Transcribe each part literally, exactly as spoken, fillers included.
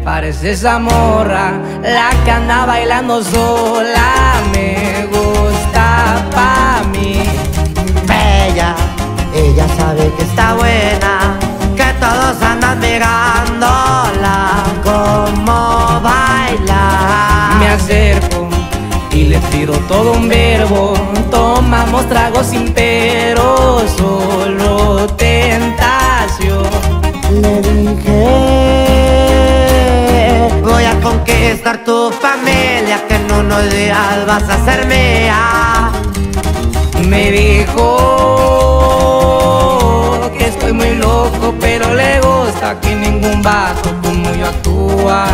parece esa morra, la que anda bailando sola. Me gusta pa' mí. Bella, ella sabe que está buena, que todos andan mirándola como baila. Me acerco y le tiro todo un verbo. Tomamos tragos sin pero, solo tentación. Le dije, voy a conquistar tu familia, que en unos días vas a ser mía. Me dijo que estoy muy loco, pero le gusta que ningún vato como yo actúa.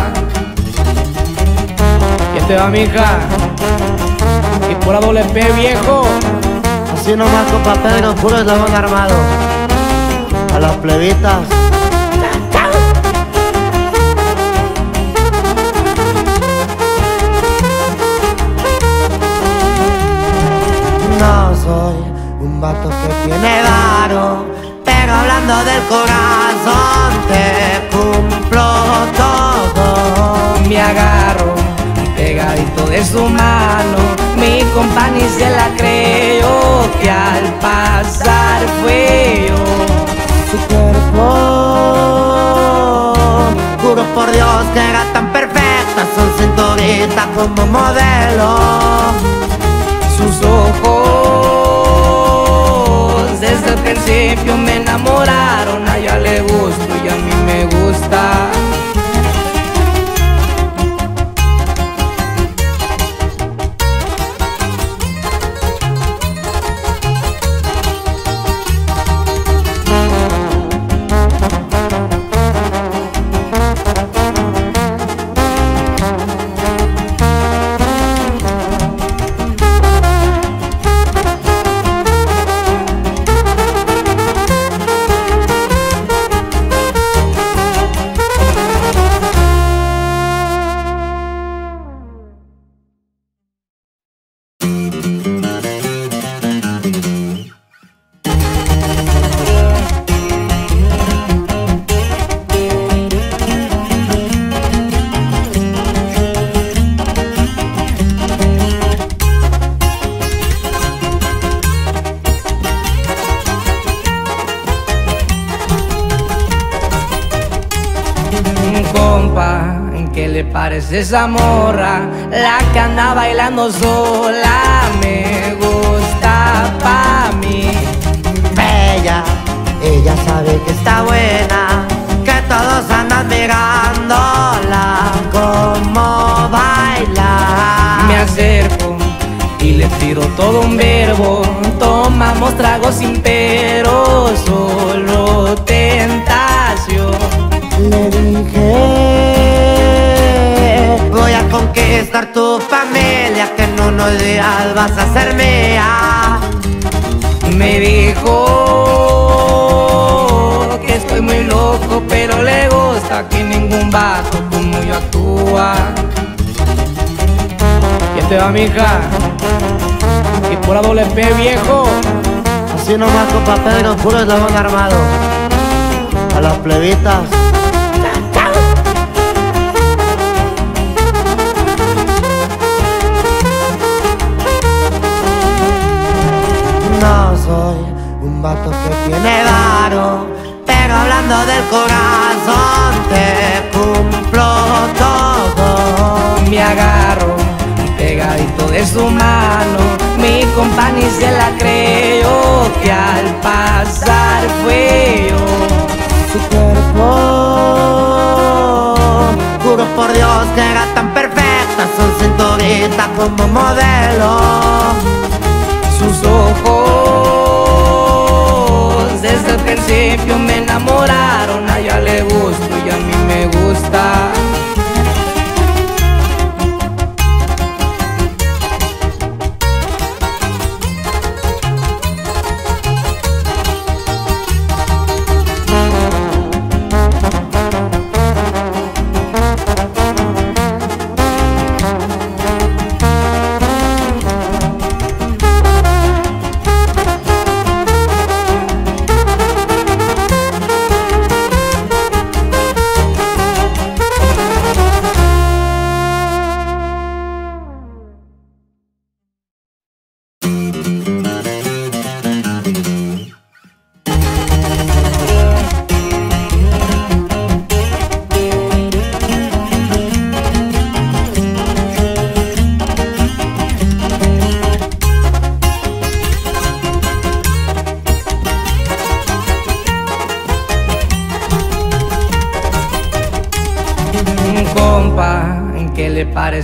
¿Quién te va, mija? Y pura doble P, viejo. Así nomás, compa Pedro, puro eslabón armado. A las plebitas. No soy un vato que tiene varo, pero hablando del corazón te cumplo todo. Me agarro pegadito de su mano, mi compa ni se la creyó, que al pasar fue yo. Su cuerpo, juro por Dios que era tan perfecta, su cinturita como modelo. Sus ojos desde el principio me enamoraron, a ella le gusto y a mí me gusta. ¿Qué le parece esa morra, la que anda bailando sola? Me gusta pa' mí. Bella, ella sabe que está buena, que todos andan mirándola como baila. Me acerco y le tiro todo un verbo. Tomamos tragos sin pero, solo tentación. Le dije, voy a conquistar tu familia, que en unos días vas a ser mía. Me dijo que estoy muy loco, pero le gusta que ningún vato como yo actúa. ¿Quién te va, mija? Y pura doble P, viejo. Así nomás, compa Pedro, puro eslabón armado. A las plebitas. No soy un vato que tiene varo, pero hablando del corazón te cumplo todo. Me agarro pegadito de su mano, mi compa ni se la creyó, que al pasar fue yo. Su cuerpo, juro por Dios que era tan perfecta, su cinturita como modelo. Sus ojos desde el principio me enamoraron, a ella le gusto y a mí me gusta.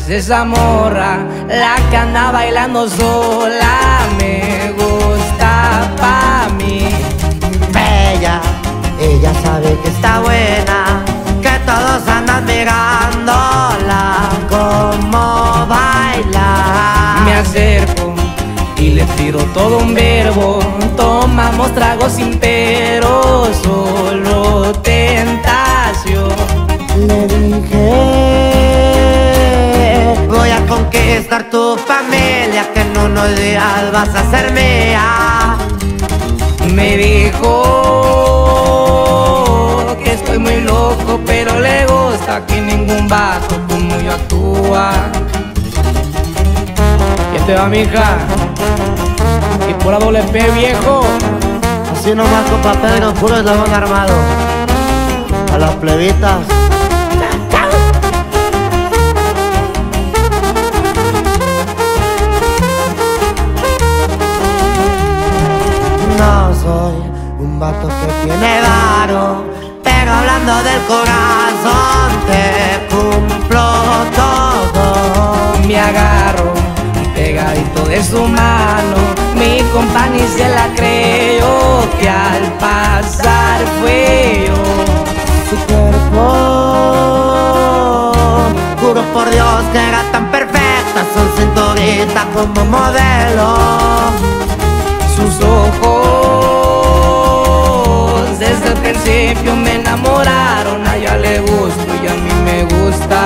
parece esa morra, la que anda bailando sola, me gusta pa' mí. Bella, ella sabe que está buena, que todos andan mirándola como baila. Me acerco y le tiro todo un verbo, tomamos tragos sin pero, solo tentación. Le dije, voy a conquistar tu familia, que en unos días vas a ser mía. Me dijo que estoy muy loco, pero le gusta que ningún vato como yo actúa. ¿Qué te va, mija? Y por la doble P, viejo. Así nomás, compa Pedro, puro eslabón armado. A las plebitas. No soy un vato que tiene varo, pero hablando del corazón te cumplo todo. Me agarro pegadito de su mano, mi compa ni se la creyó, que al pasar fue yo. Su cuerpo, juro por Dios que era tan perfecta, su cinturita como modelo. Sus ojos desde el principio me enamoraron, a ella le gusto y a mí me gusta.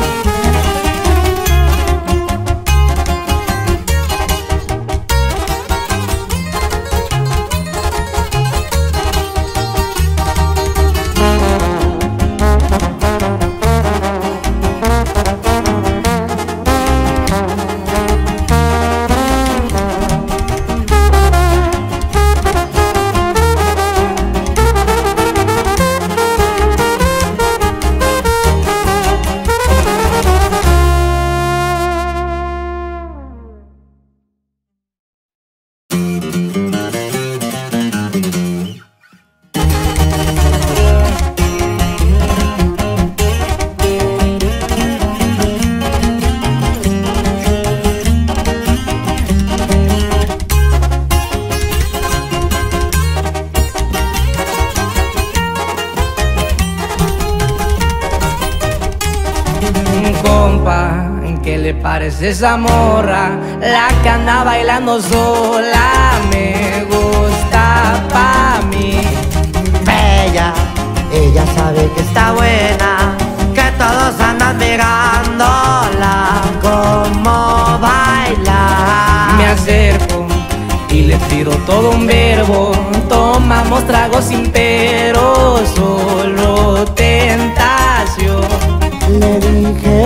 ¿Qué le parece esa morra, la que anda bailando sola, me gusta pa' mí? Bella, ella sabe que está buena, que todos andan mirándola como baila. Me acerco y le tiro todo un verbo, tomamos tragos sin pero, solo tentación. Le dije,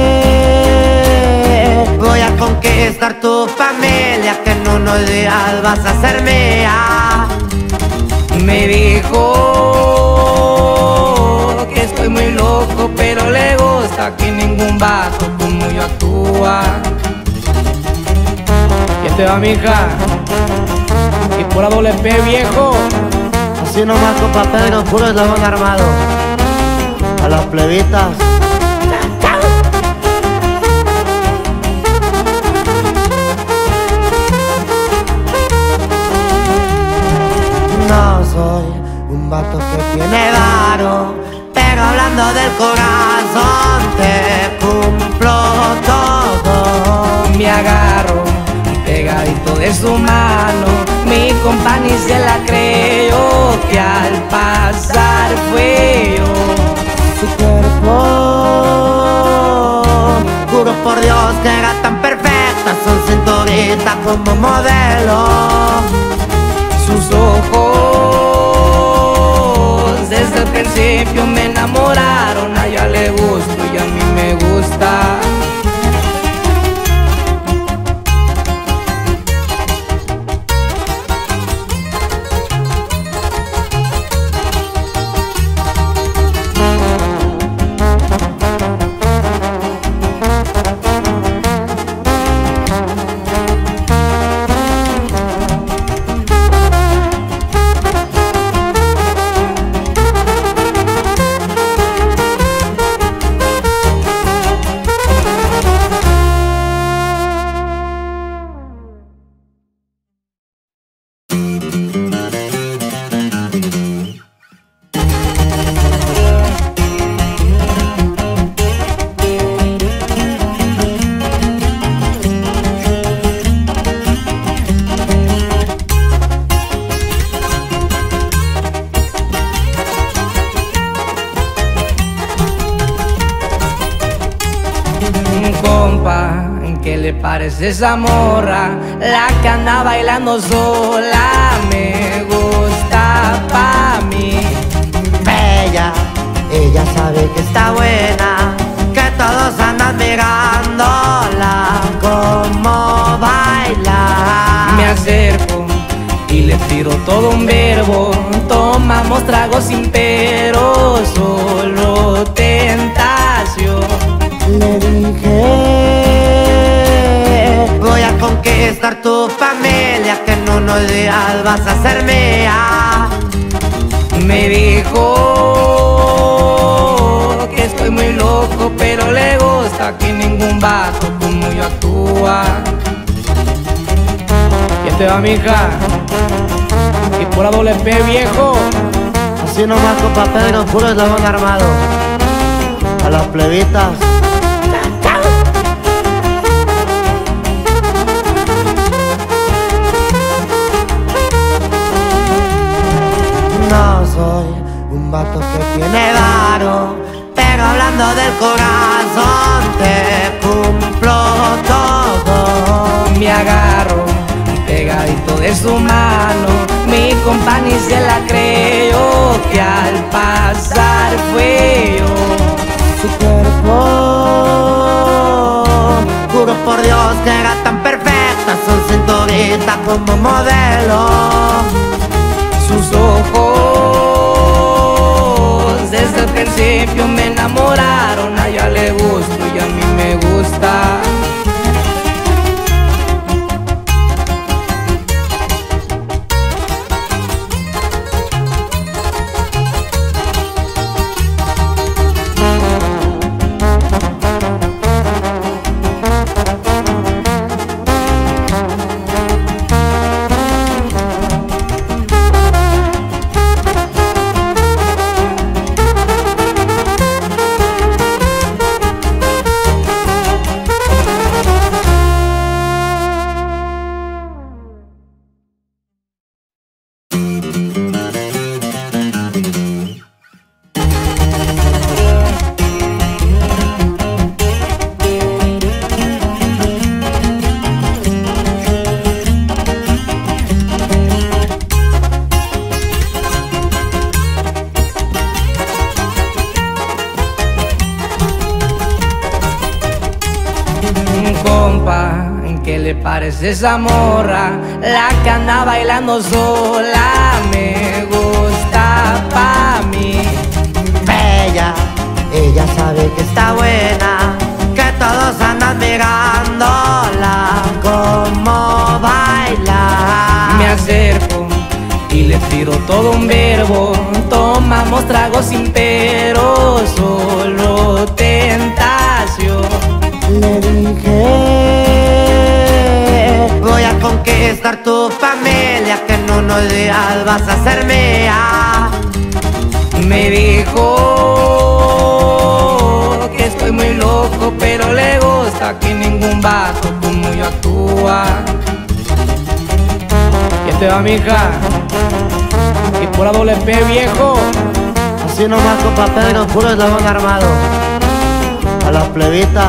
voy a conquistar tu familia, que en unos días vas a ser mía. Me dijo que estoy muy loco, pero le gusta que ningún vato como yo actúa. ¿Qué te va, mija? Y por la doble P, viejo. Así nomás, compa Pedro, puro eslabón armado. A las plebitas. No soy un vato que tiene varo, pero hablando del corazón te cumplo todo. Me agarro pegadito de su mano, mi compa ni se la creyó, que al pasar fue yo. Su cuerpo, juro por Dios que era tan perfecta, su cinturita como modelo. Sus ojos desde el principio me enamoraron, a ella le gusto y a mí me gusta. le parece esa morra? La que anda bailando sola me gusta pa' mí. Bella, ella sabe que está buena, que todos andan mirándola como baila. Me acerco y le tiro todo un verbo. Tomamos tragos sin pero, solo tentación. Le dije, voy a conquistar tu familia, que en unos días vas a ser mía. Me dijo que estoy muy loco, pero le gusta que ningún vato como yo actúa. ¿Quién te va, mija? Y por la doble P, viejo. Así nomás, compa Pedro, puro eslabón armado. A las plebitas. No soy un vato que tiene varo, pero hablando del corazón te cumplo todo. Me agarro pegadito de su mano, mi compa ni se la creyó, que al pasar fue yo. Su cuerpo, juro por Dios que era tan perfecta, son cinturita como modelo. Sus ojos desde el principio me enamoraron, a ella le gusto y a mí me gusta. ¿Qué le parece esa morra? La que anda bailando sola me gusta pa' mí. Bella, ella sabe que está buena, que todos andan mirándola como baila. Me acerco y le tiro todo un verbo. Tomamos tragos sin pero, solo tentación. Le dije, voy a conquistar tu familia, que en unos días vas a ser mía. Me dijo que estoy muy loco, pero le gusta que ningún vato como yo actúa. ¿Quién te va, mija? Y por la doble P, viejo. Así nomás, compa Pedro, puro eslabón armado. A las plebitas.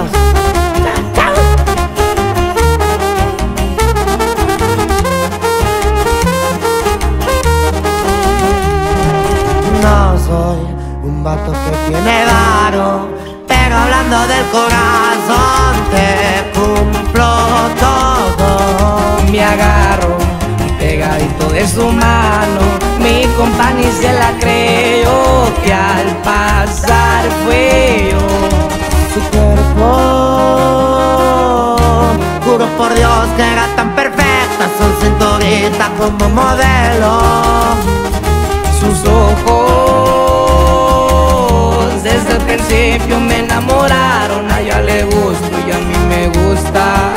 No soy un vato que tiene varo, pero hablando del corazón te cumplo todo. Me agarro pegadito de su mano, mi compa ni se la creyó, que al pasar fue yo. Su cuerpo, juro por Dios que era tan perfecta, son cinturita como modelo. Sus ojos desde el principio me enamoraron, a ella le gusto y a mí me gusta.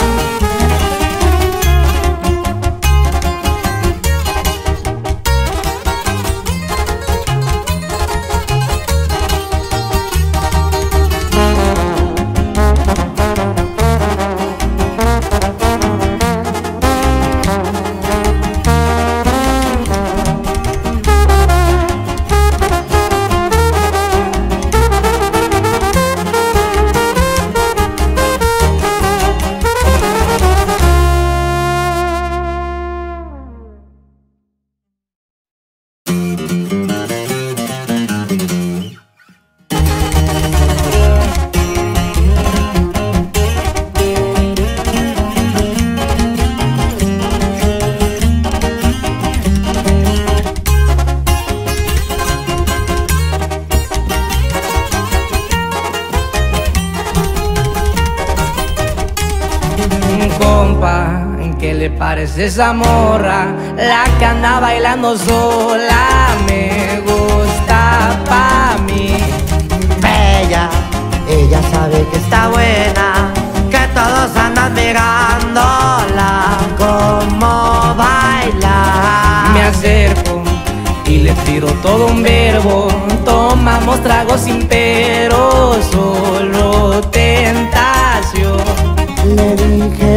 compa, ¿qué le parece esa morra? La que anda bailando sola, me gusta pa' mí. Bella, ella sabe que está buena, que todos andan mirándola como baila. Me acerco y le tiro todo un verbo, tomamos tragos sin pero, solo tentación. Le dije,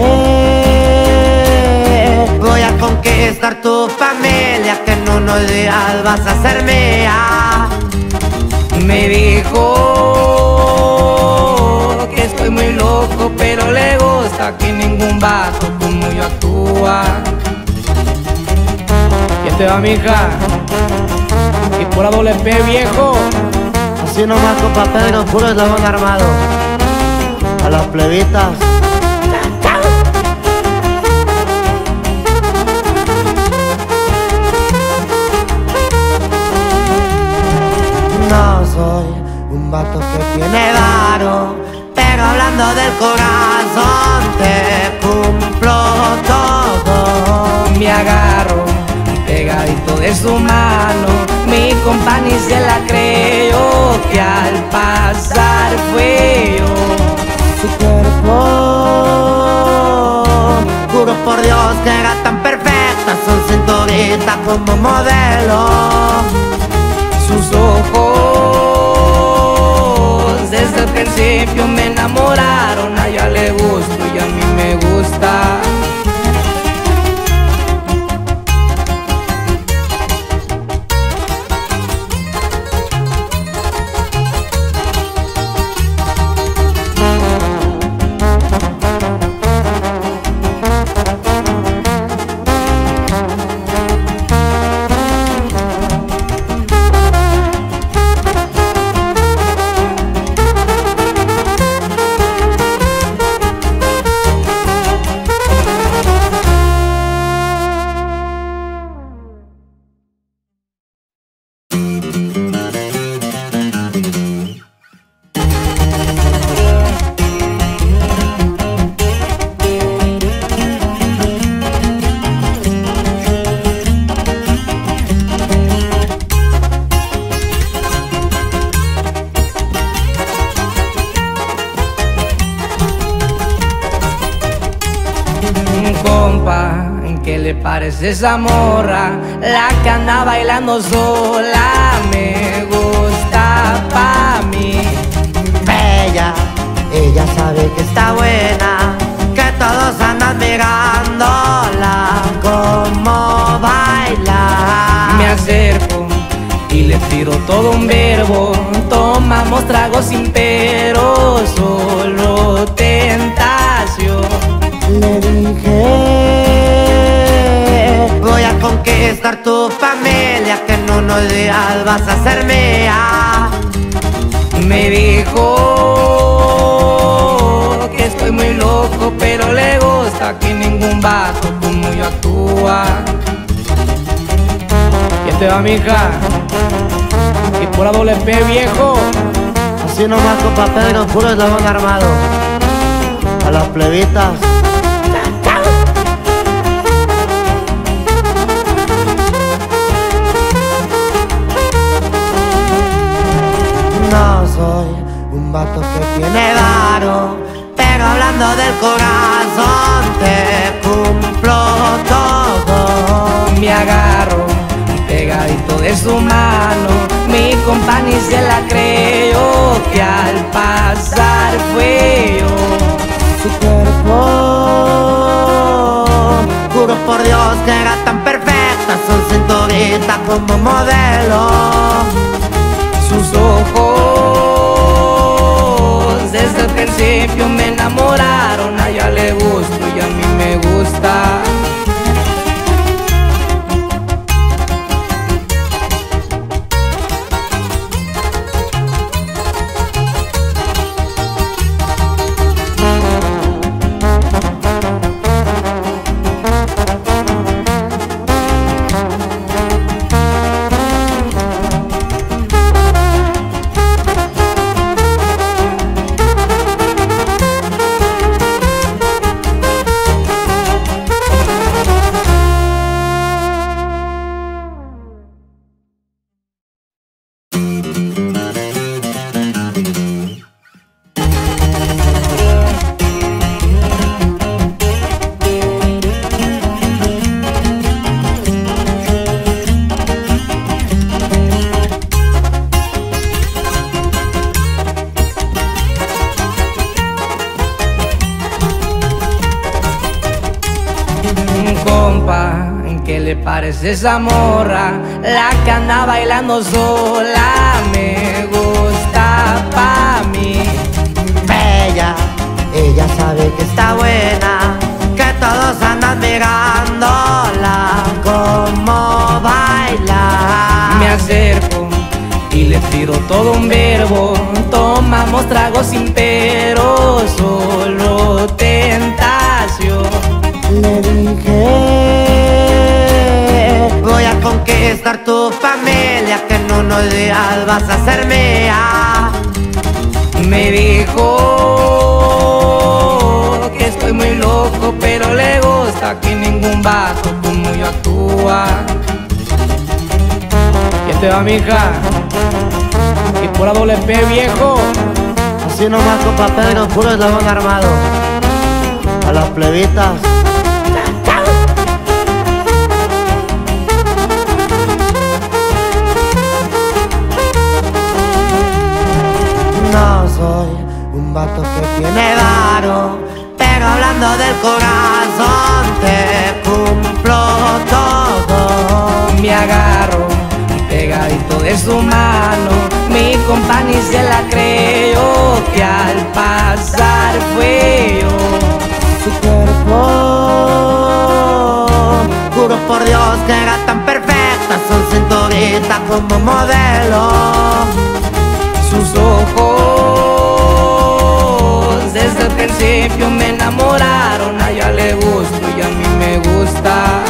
voy a conquistar tu familia, que en unos días vas a ser mía. Me dijo que estoy muy loco, pero le gusta que ningún vato como yo actúa. ¿Quién te va, mija? Y por doble P, viejo. Así nomás, compa Pedro, puro eslabón armado. A las plebitas. No soy un vato que tiene varo, pero hablando del corazón te cumplo todo. Me agarro pegadito de su mano, mi compa ni se la creyó, que al pasar fue yo. Su cuerpo, juro por Dios que era tan perfecta, su cinturita como modelo. Sus ojos desde el principio me enamoraron, a ella le gusto y a mí me gusta. Compa, ¿qué le parece esa morra? La que anda bailando sola, me gusta pa' mí. Bella, ella sabe que está buena, que todos andan mirándola como baila. Me acerco y le tiro todo un verbo, tomamos tragos sin pero, solo tentación. Le dije, voy a conquistar tu familia, que en unos días vas a ser mía. Me dijo que estoy muy loco, pero le gusta que ningún vato como yo actúa. ¿Quién te va, mija? Y por doble P, viejo. Así nomás, compa Pedro, puro eslabón armado. A las plebitas. No soy un vato que tiene varo, pero hablando del corazón te cumplo todo. Me agarro pegadito de su mano, mi compa ni se la creyó, que al pasar fue yo. Su cuerpo, juro por Dios que era tan perfecta, su cinturita como modelo. Sus ojos desde el principio me enamoraron, a ella le gusto y a mí me gusta. compa, ¿qué le parece esa morra? La que anda bailando sola me gusta pa' mí. Bella, ella sabe que está buena, que todos andan mirándola como baila. Me acerco y le tiro todo un verbo, tomamos tragos sin pero, solo tentación. Le dije, voy a conquistar tu familia, que en unos días vas a ser mía. Me dijo que estoy muy loco, pero le gusta que ningún vato como yo actúa. ¿Quién te va, mija? Y pura doble P, viejo. Así nomás, compa Pedro, puro eslabón armado. A las plebitas. No soy un vato que tiene varo, pero hablando del corazón te cumplo todo. Me agarro pegadito de su mano, mi compa ni se la creyó, que al pasar fue yo. Su cuerpo, juro por Dios que era tan perfecta, su cinturita como modelo. Sus ojos desde el principio me enamoraron, a ella le gusto y a mí me gusta.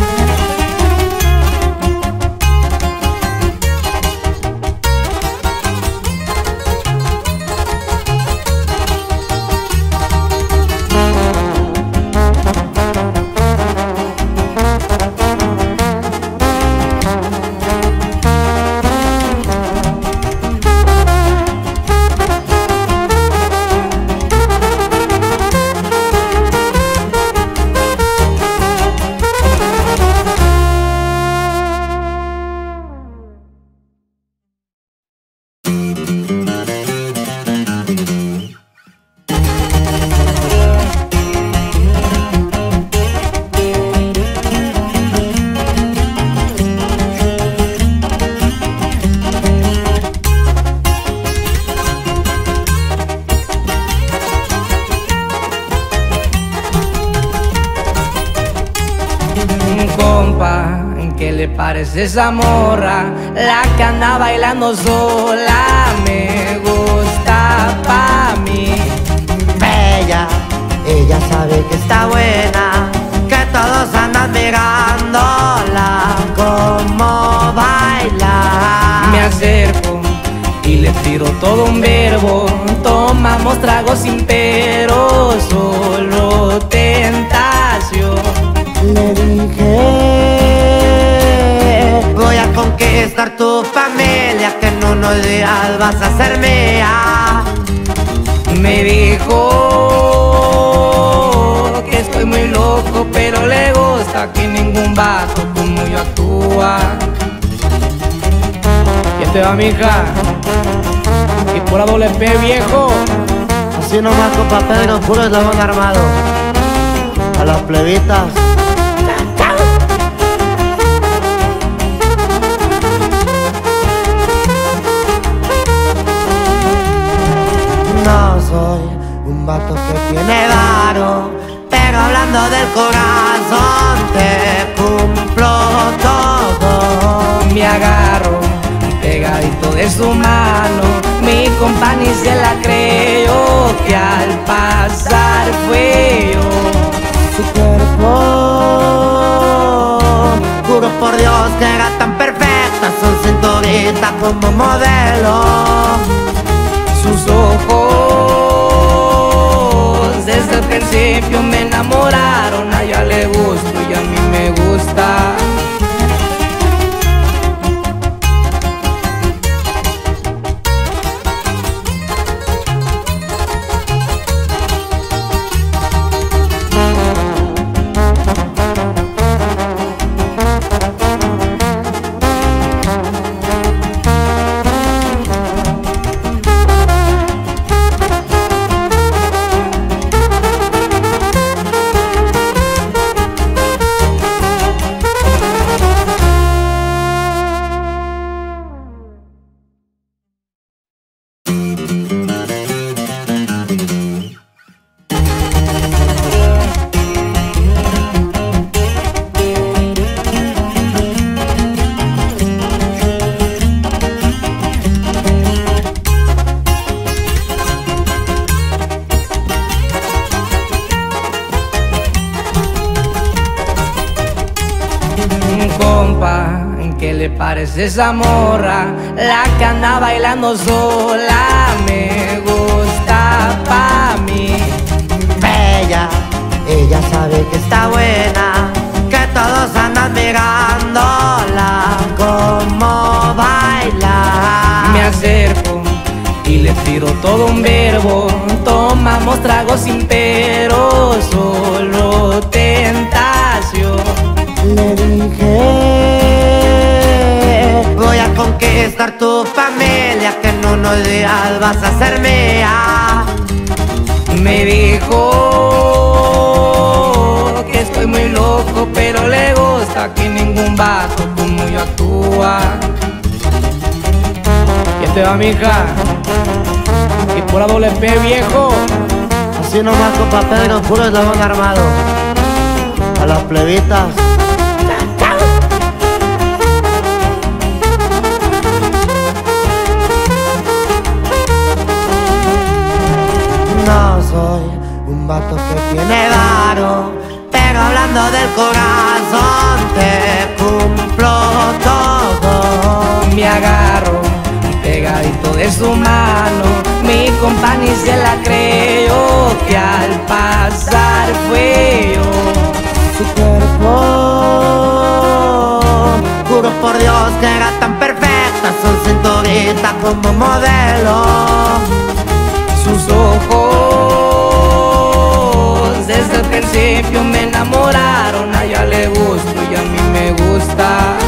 Compa, ¿qué le parece esa morra? La que anda bailando sola me gusta pa' mí. Bella, ella sabe que está buena, que todos andan mirándola como baila. Me acerco y le tiro todo un verbo, tomamos tragos sin pero, solo tentación. Le dije, voy a conquistar tu familia, que en unos días vas a ser mía. Me dijo que estoy muy loco, pero le gusta que ningún vato como yo actúa. ¿Quién te va, mija? Y pura doble P, viejo. Así nomás, compa Pedro, puro eslabón armado. A las plebitas. No soy un vato que tiene varo, pero hablando del corazón te cumplo todo. Me agarro pegadito de su mano, mi compa ni se la creyó, que al pasar fue yo. Su cuerpo, juro por Dios que era tan perfecta, su cinturita como modelo. Sus ojos desde el principio me enamoraron, a ella le gusto y a mí me gusta. ¿qué le parece esa morra? La que anda bailando sola, me gusta pa' mí. Bella, ella sabe que está buena, que todos andan mirándola como baila. Me acerco y le tiro todo un verbo, tomamos tragos sin pero, solo tentación. Le dije, voy a conquistar tu familia, que en unos días vas a ser mía. Me dijo que estoy muy loco, pero le gusta que ningún vato como yo actúa. ¿Qué te va, mija? Y por la doble P, viejo. Así nomás, compa Pedro, puro eslabón armado. A las plebitas. No soy un vato que tiene varo, pero hablando del corazón te cumplo todo. Me agarro pegadito de su mano, mi compa ni se la creyó, que al pasar fue yo. Su cuerpo, juro por Dios que era tan perfecta, su cinturita como modelo. Sus ojos desde el principio me enamoraron, a ella le gusto y a mí me gusta.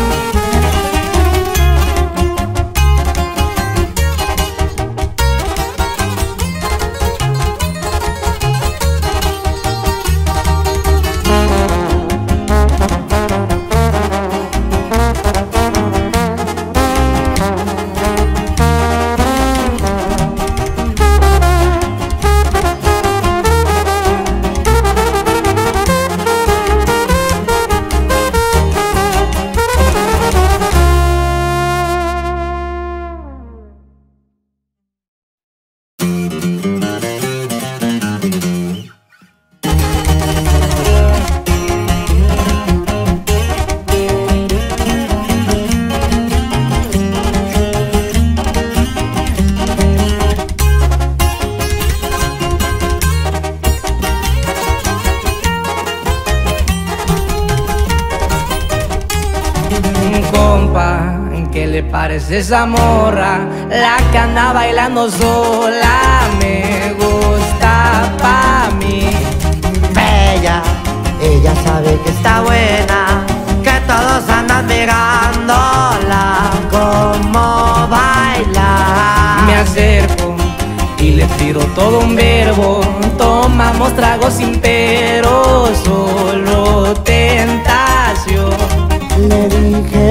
¿Qué le parece esa morra? La que anda bailando sola, me gusta pa' mí. Bella, ella sabe que está buena, que todos andan mirándola como baila. Me acerco y le tiro todo un verbo, tomamos tragos sin pero, solo tentación. Le dije,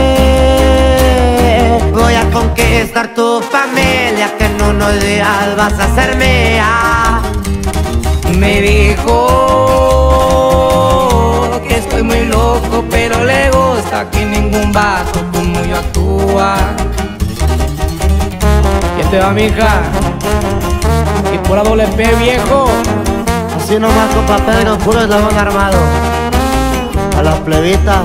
voy a conquistar tu familia, que en unos días vas a ser mía. Me dijo que estoy muy loco, pero le gusta que ningún vato como yo actúa. ¿Qué te va, mija? Y por la doble P, viejo. Así nomás, compa Pedro, puro eslabón armado. A las plebitas.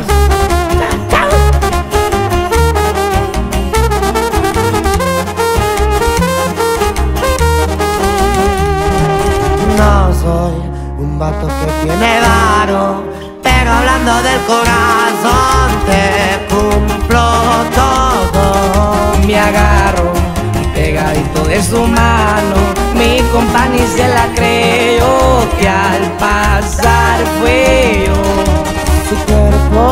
No soy un vato que tiene varo, pero hablando del corazón te cumplo todo. Me agarro pegadito de su mano, mi compa ni se la creyó, que al pasar fue yo. Su cuerpo,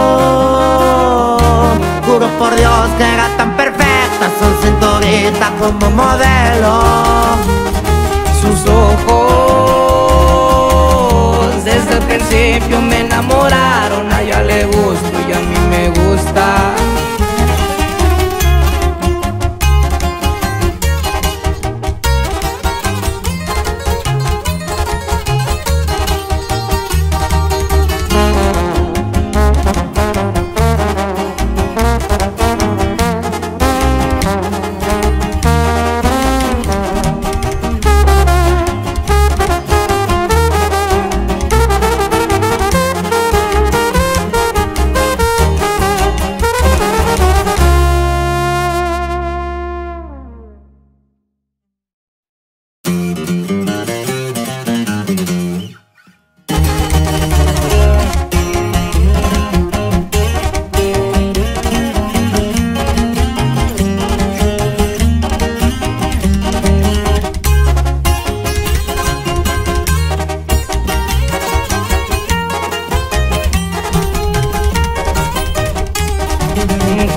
juro por Dios que era tan perfecta, su cinturita como modelo. Sus ojos desde el principio me enamoraron, a ella le gusto y a mí me gusta.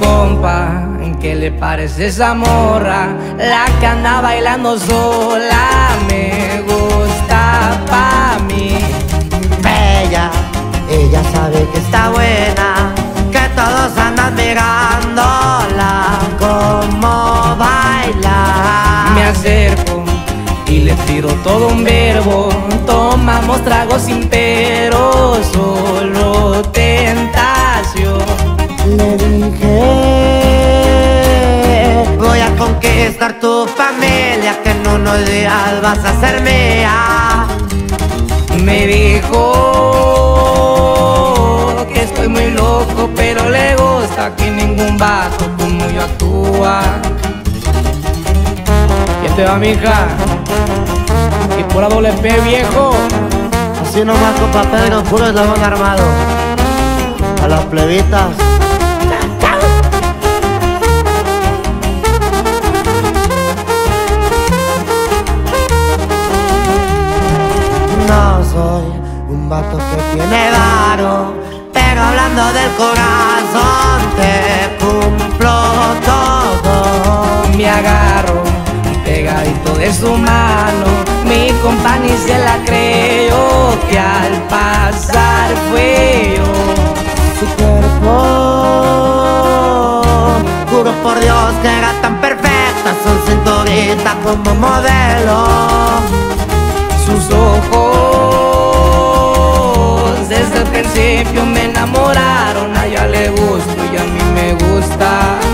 Compa, ¿qué le parece esa morra? La que anda bailando sola me gusta pa' mí. Bella, ella sabe que está buena, que todos andan mirándola como baila. Me acerco y le tiro todo un verbo. Tomamos tragos sin pero, solo tentación. Le dije, voy a conquistar tu familia, que en unos días vas a ser mía. Me dijo que estoy muy loco, pero le gusta que ningún vato como yo actúa. ¿Quién te va, mija? Y por la doble P, viejo. Así nomás, compa Pedro, puro eslabón armado. A las plebitas. No soy un vato que tiene varo, pero hablando del corazón te cumplo todo. Me agarro pegadito de su mano, mi compa ni se la creyó, que al pasar fue yo. Su cuerpo, juro por Dios que era tan perfecta, su cinturita como modelo. Sus ojos desde el principio me enamoraron, a ella le gusto y a mí me gusta.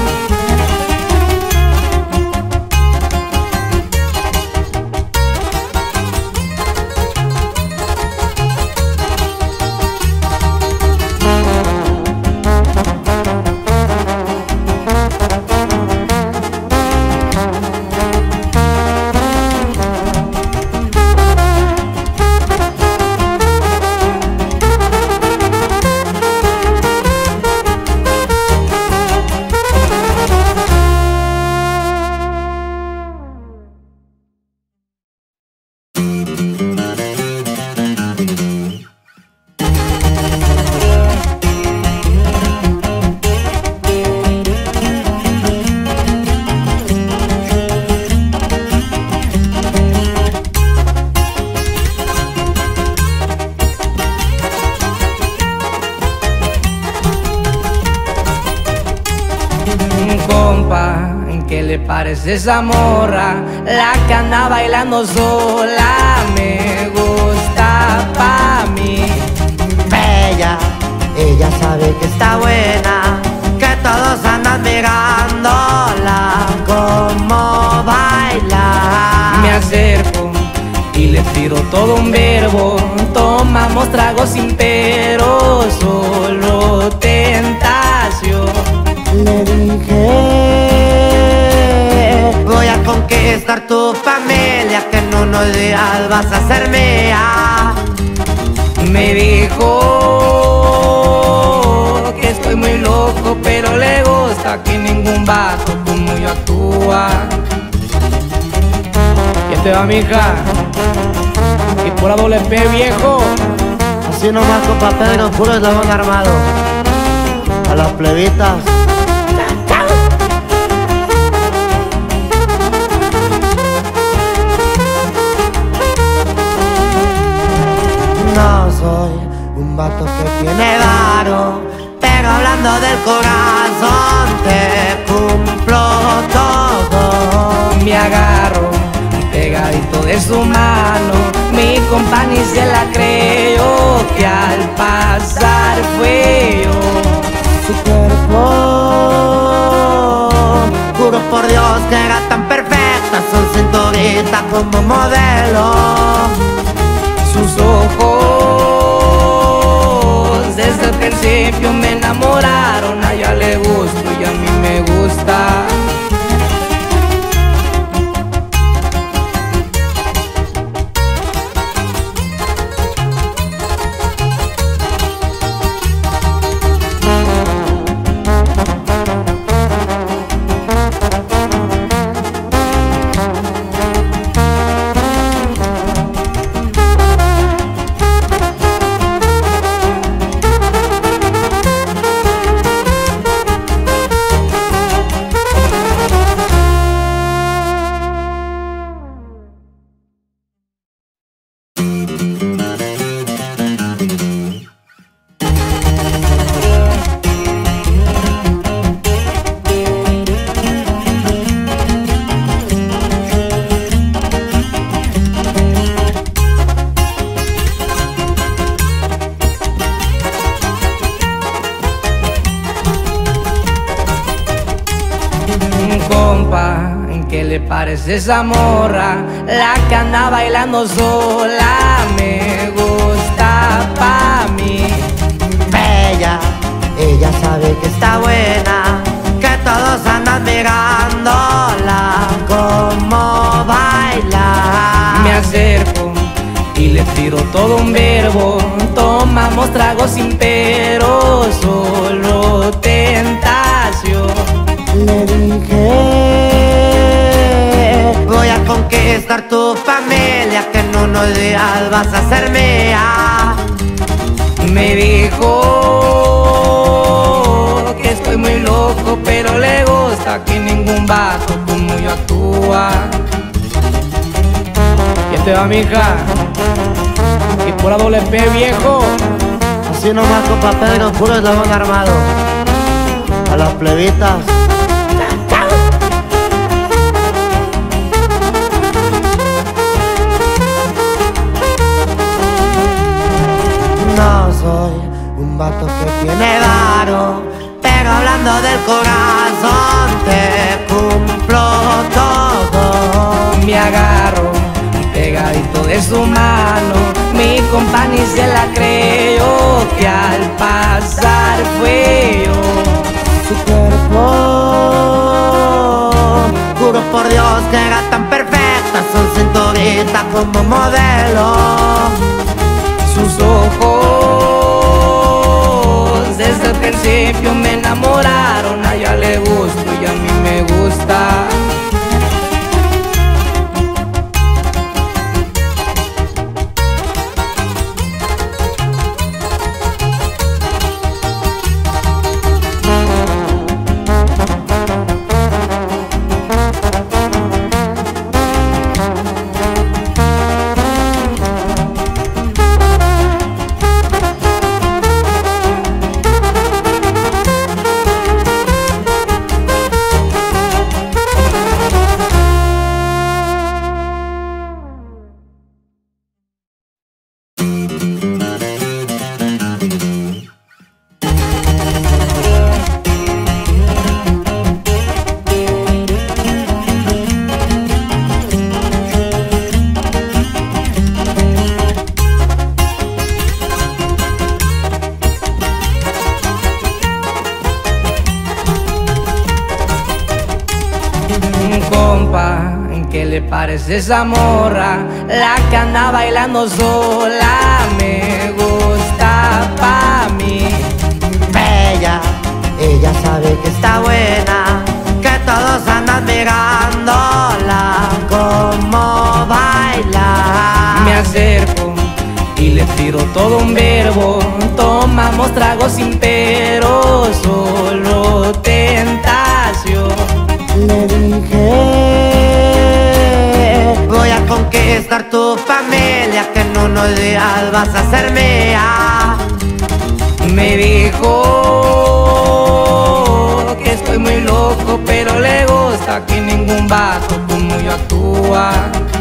Compa, ¿qué le parece esa morra? La que anda bailando sola me gusta pa' mí. Bella, ella sabe que está buena, que todos andan mirándola como baila. Me acerco y le tiro todo un verbo. Tomamos tragos sin pero, solo tentación. Le dije, voy a conquistar tu familia, que en unos días vas a ser mía. Me dijo que estoy muy loco, pero le gusta que ningún vato como yo actúa. ¿Quién te va, mija? Y por la doble P, viejo. Así nomás, compa Pedro, puro eslabón armado. A las plebitas. No soy un vato que tiene varo, pero hablando del corazón te cumplo todo. Me agarro pegadito de su mano, mi compa ni se la creyó, que al pasar fue yo. Su cuerpo, juro por Dios que era tan perfecta, su cinturita como modelo. Sus ojos desde el principio me enamoraron, a ella le gusto y a mí me gusta. ¿qué le parece esa morra? La que anda bailando sola, me gusta pa' mí. Bella, ella sabe que está buena, que todos andan mirándola como baila. Me acerco y le tiro todo un verbo, tomamos tragos sin pero, solo tentación. Le dije, voy a conquistar tu familia, que en unos días vas a ser mía. Me dijo que estoy muy loco, pero le gusta que ningún vato como yo actúa. ¿Quién te va, mija? Y por doble P, viejo. Así nomás, compa Pedro, puro eslabón armado. A las plebitas. No soy un vato que tiene varo, pero hablando del corazón te cumplo todo. Me agarro pegadito de su mano, mi compa ni se la creyó, que al pasar fue yo. Su cuerpo, juro por Dios que era tan perfecta, su cinturita como modelo. Sus ojos desde el principio me enamoraron, a ella le gusto y a mí me gusta. Compa, ¿qué le parece esa morra? La que anda bailando sola, me gusta pa' mí. Bella, ella sabe que está buena, que todos andan mirándola como baila. Me acerco y le tiro todo un verbo, tomamos tragos sin pero, solo tentación. Le dije, voy a conquistar tu familia, que en unos días vas a ser mía. Me dijo que estoy muy loco, pero le gusta que ningún vato como yo actúa.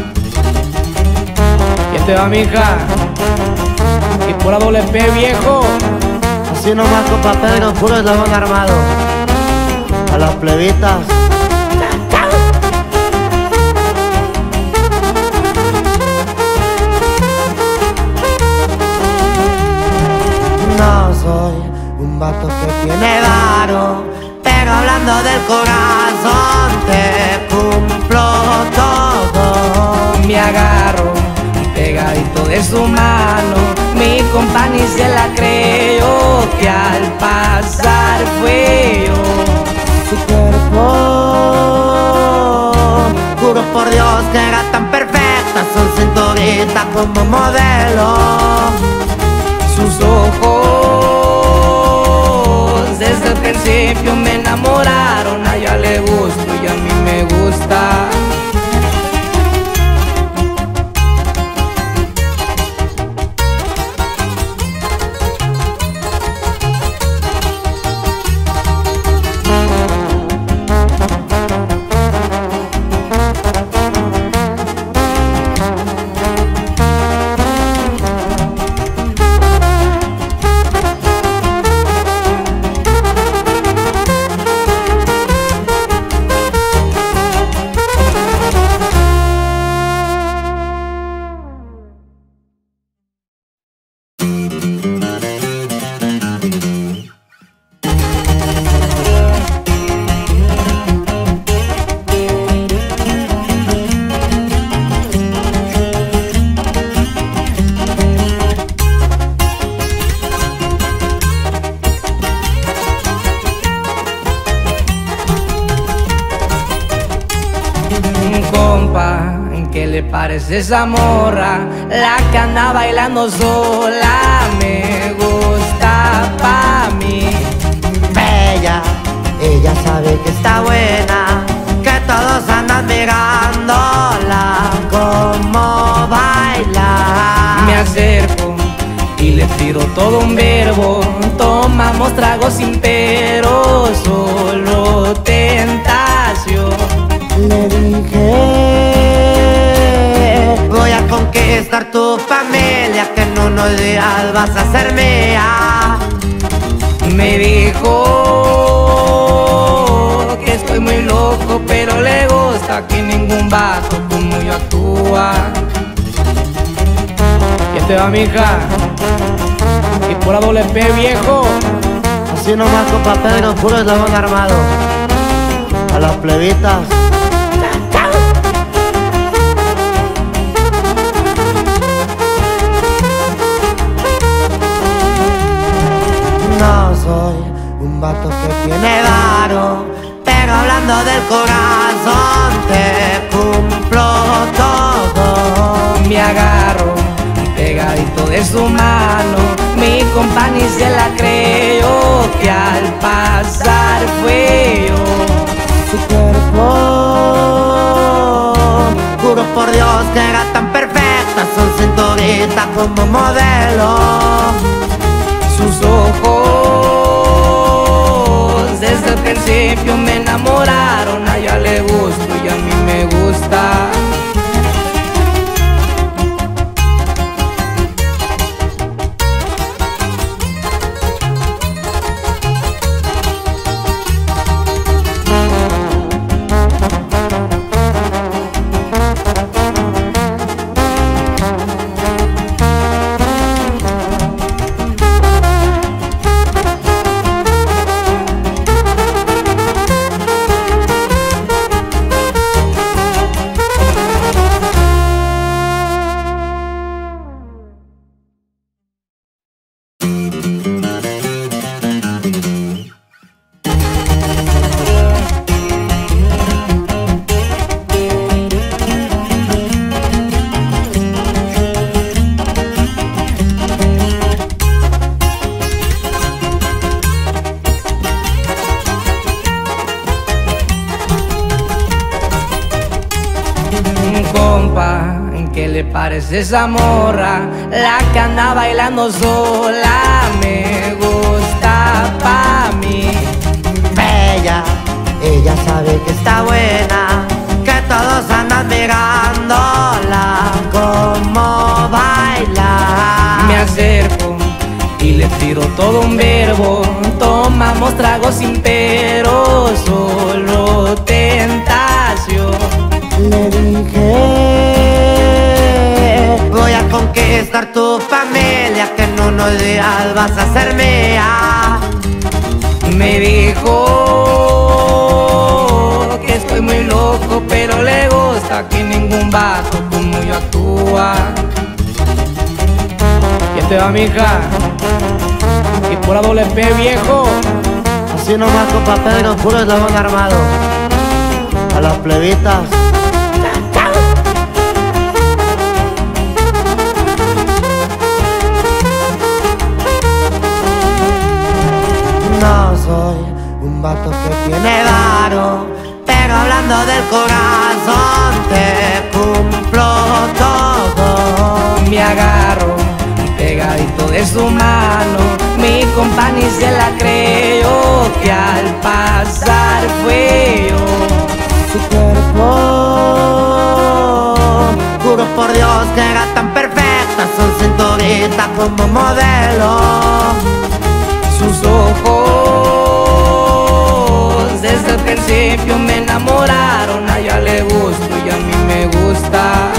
¿Quién te va, mija? Y por doble P, viejo. Así nomás, compa Pedro, puro eslabón armado. A las plebitas. No soy un vato que tiene varo, pero hablando del corazón te cumplo todo. Me agarro pegadito de su mano, mi compa ni se la creyó, que al pasar fue yo. Su cuerpo, juro por Dios que era tan perfecta, su cinturita como modelo. Sus ojos desde el principio me enamoraron, a ella le gusto y a mí me gusta. parece esa morra, la que anda bailando sola. Me gusta pa' mí. Bella, ella sabe que está buena, que todos andan mirándola como baila. Me acerco y le tiro todo un verbo. Tomamos tragos sin pero, solo tentación. Le dije, voy a conquistar tu familia, que en unos días vas a ser mía. Me dijo que estoy muy loco, pero le gusta que ningún vato como yo actúa. Y te va, mija, y por la doble P, viejo. Así nomás, compa Pedro, puro eslabón armado. A las plebitas. No soy un vato que tiene varo, pero hablando del corazón te cumplo todo. Me agarro pegadito de su mano, mi compa ni se la creyó, que al pasar fue yo. Su cuerpo, juro por Dios que era tan perfecta, su cinturita como modelo. Sus ojos desde el principio me enamoraron, a ella le gusto y a mí me gusta. ¿Qué le parece esa morra, la que anda bailando sola? Me gusta pa' mí. Bella, ella sabe que está buena, que todos andan mirándola como baila. Me acerco y le tiro todo un verbo. Tomamos tragos sin pero, solo tentación. Le dije, voy a conquistar tu familia, que en unos días vas a ser mía. Me dijo que estoy muy loco, pero le gusta que ningún vato como yo actúa. Y te va, mija, y por la doble P, viejo. Así nomás, compa Pedro, puro eslabón armado. A las plebitas. No soy un vato que tiene varo, pero hablando del corazón te cumplo todo. Me agarro pegadito de su mano, mi compa ni se la creyó, que al pasar fue yo. Su cuerpo, juro por Dios que era tan perfecta, su cinturita como modelo. Sus ojos desde el principio me enamoraron, a ella le gusto y a mí me gusta.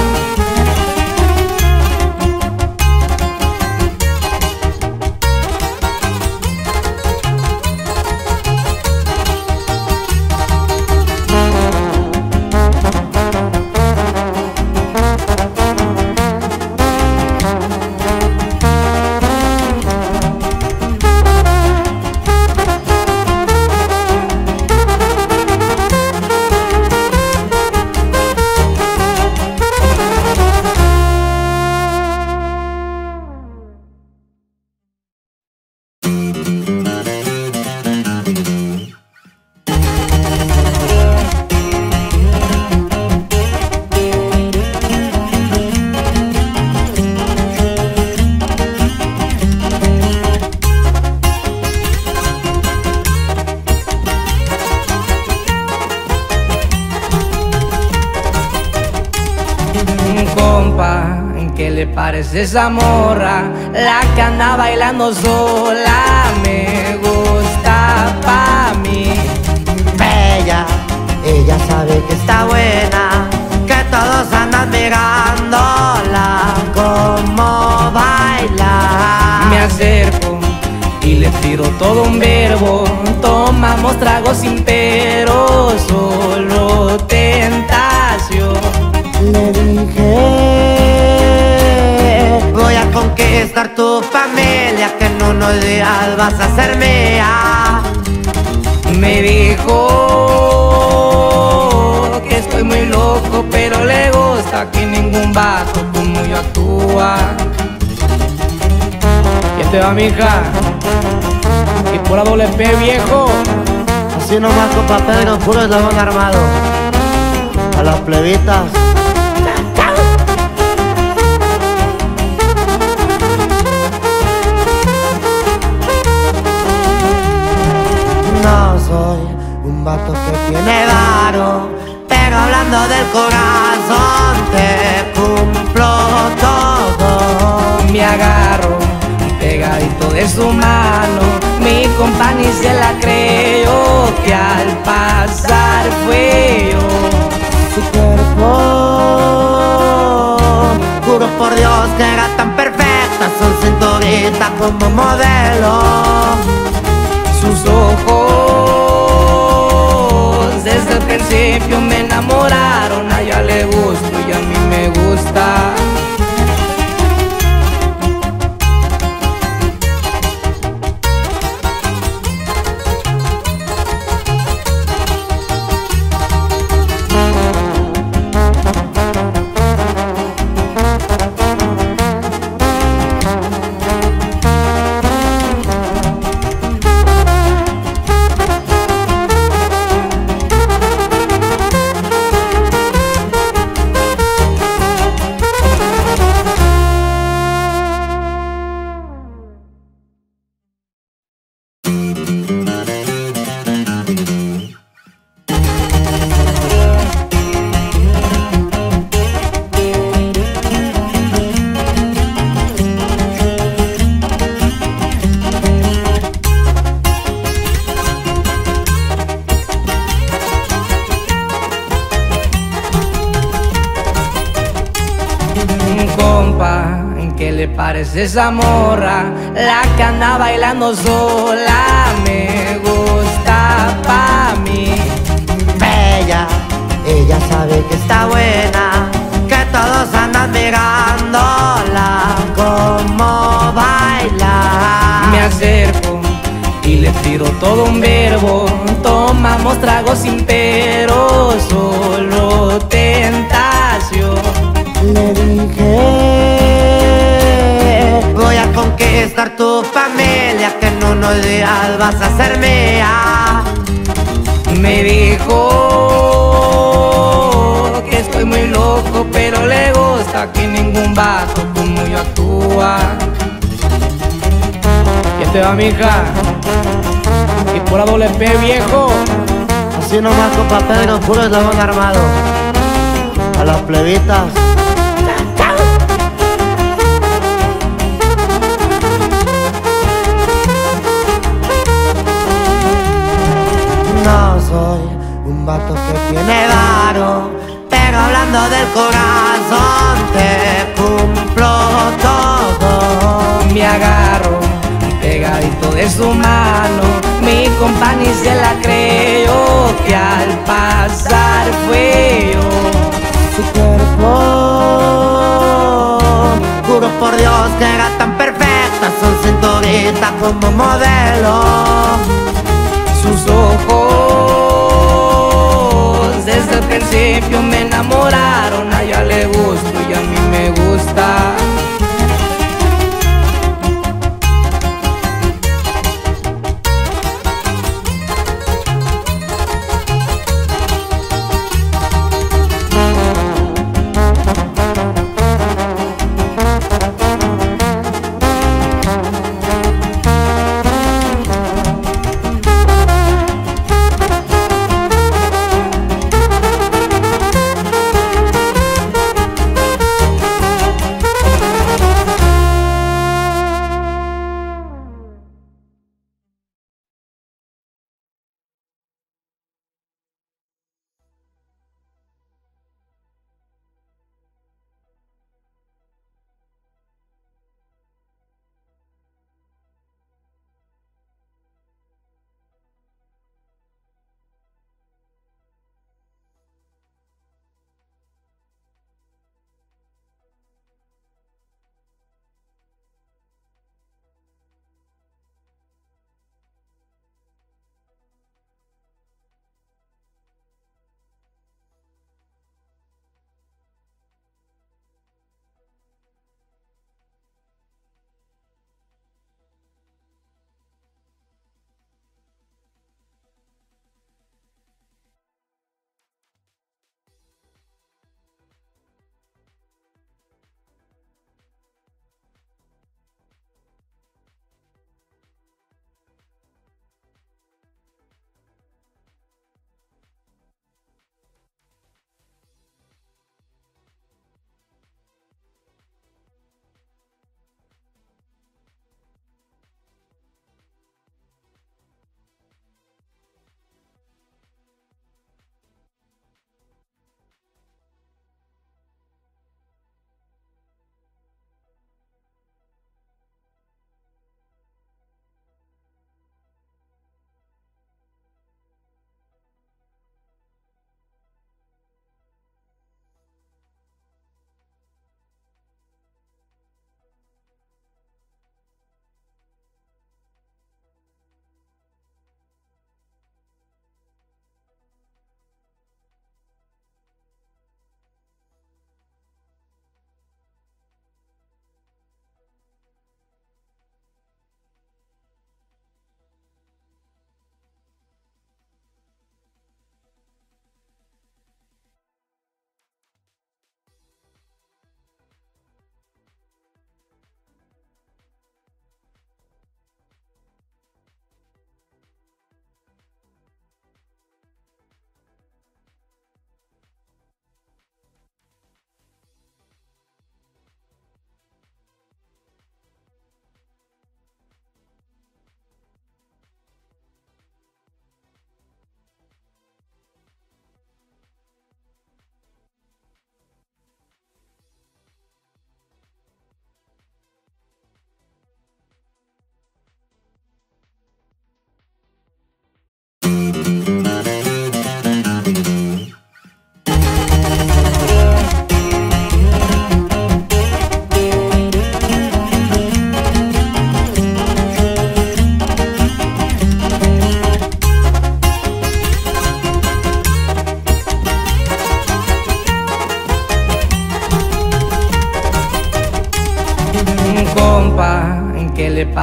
parece esa morra, la que anda bailando sola, me gusta pa' mí. Bella, ella sabe que está buena, que todos andan mirándola como baila. Me acerco y le tiro todo un verbo, tomamos tragos sin pero, solo tentación. Le dije, voy a conquistar tu familia, que en unos días vas a ser mía. Me dijo que estoy muy loco, pero le gusta que ningún vato como yo actúa. ¿Qué te va, mija? Y por la doble P, viejo. Así nomás, compa Pedro, puro eslabón armado. A las plebitas. No soy un vato que tiene varo, pero hablando del corazón te cumplo todo. Me agarro pegadito de su mano, mi compa ni se la creyó, que al pasar fue yo. Su cuerpo, juro por Dios que era tan perfecta, su cinturita como modelo. Sus ojos desde el principio me enamoraron, a ella le gusto y a mí me gusta. ¿Qué le parece esa morra, la que anda bailando sola, me gusta pa' mí? Bella, ella sabe que está buena, que todos andan mirándola como baila. Me acerco y le tiro todo un verbo, tomamos tragos sin pero, solo tentación. Le dije, voy a conquistar tu familia, que en unos días vas a ser mía. Me dijo que estoy muy loco, pero le gusta que ningún vato como yo actúa. ¿Qué te va, mija? Y por la doble P, viejo. Así nomás, compa Pedro, puro eslabón armado. A las plebitas. No soy un vato que tiene varo, pero hablando del corazón te cumplo todo. Me agarro pegadito de su mano, mi compa ni se la creyó, que al pasar fue yo. Su cuerpo, juro por Dios que era tan perfecta, su cinturita como modelo. Sus ojos desde el principio me enamoraron, a ella le gusto y a mí me gusta.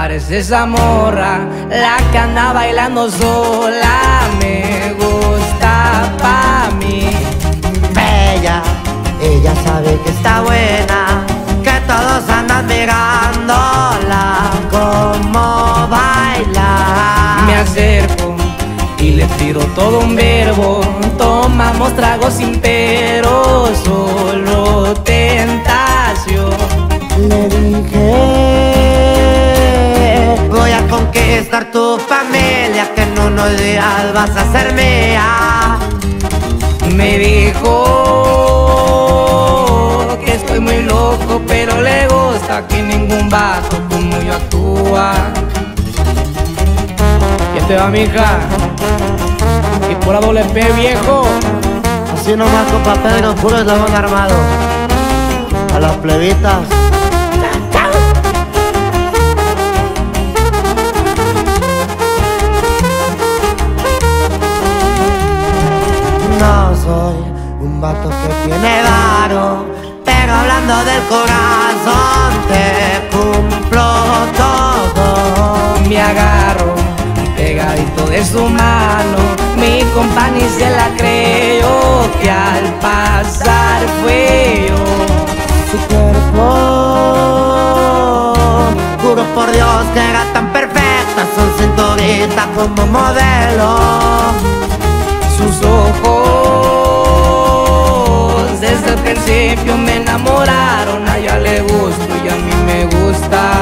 parece esa morra, la que anda bailando sola. Me gusta pa' mí. Bella, ella sabe que está buena, que todos andan mirándola como baila. Me acerco y le tiro todo un verbo. Tomamos tragos sin pero, solo tentación. Le dije, voy a conquistar tu familia, que en unos días vas a ser mía. Me dijo que estoy muy loco, pero le gusta que ningún vato como yo actúa. ¿Qué te va, mija? Y pura doble P, viejo. Así nomás, compa Pedro, puro eslabón armado. A las plebitas. No soy un vato que tiene varo, pero hablando del corazón te cumplo todo. Me agarro pegadito de su mano, mi compa ni se la creyó, que al pasar fue yo. Su cuerpo, juro por Dios que era tan perfecta, son cinturita como modelo. Sus ojos desde el principio me enamoraron, a ella le gusto y a mí me gusta.